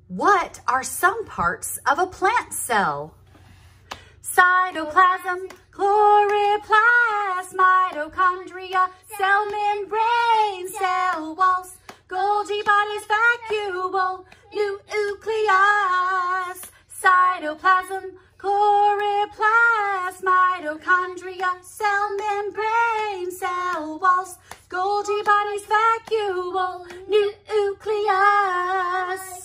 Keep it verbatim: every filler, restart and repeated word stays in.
What are some parts of a plant cell? Cytoplasm, chloroplast, mitochondria, cell membrane, cell walls, Golgi bodies, vacuole, nucleus. Cytoplasm, chloroplast, mitochondria, cell membrane, cell walls, Golgi bodies, vacuole, nucleus.